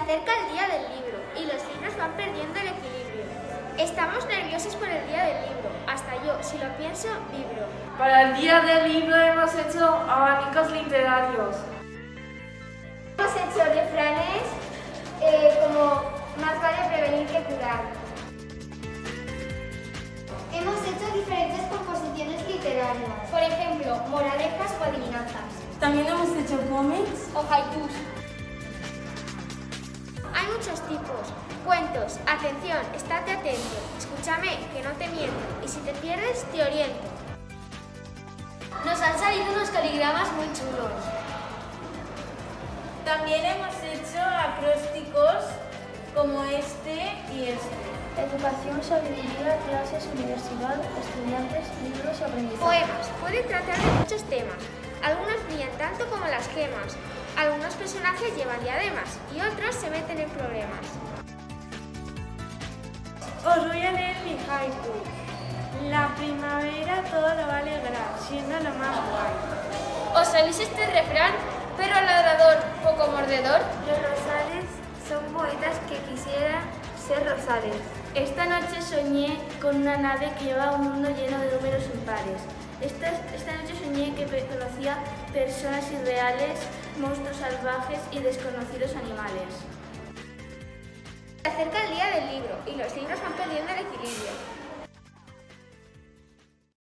acerca el día del libro y los libros van perdiendo el equilibrio. Estamos nerviosos por el día del libro. Hasta yo, si lo pienso, vibro. Para el día del libro hemos hecho abanicos literarios. Hemos hecho refranes como más vale prevenir que curar. Hemos hecho diferentes composiciones literarias. Por ejemplo, moralejas o adivinanzas. También hemos hecho cómics O haikus. Hay muchos tipos. Cuentos. Atención, estate atento. Escúchame, que no te miento. Y si te pierdes, te oriento. Nos han salido unos caligramas muy chulos. También hemos hecho acrósticos como este y este. Educación, sabiduría, clases, universidad, estudiantes, libros y aprendizaje. Poemas. Pueden tratar de muchos temas. Algunos brillan tanto como las gemas. Algunos personajes llevan diademas y otros se meten en problemas. Os voy a leer mi haiku. La primavera todo lo va a alegrar, siendo lo más guay. ¿Os sabéis este refrán? Pero ladrador, poco mordedor. Los rosales son poetas que quisieran ser rosales. Esta noche soñé con una nave que llevaba un mundo lleno de números impares. Esta noche soñé que conocía personas irreales, monstruos salvajes y desconocidos animales. Se acerca el día del libro y los libros van perdiendo el equilibrio.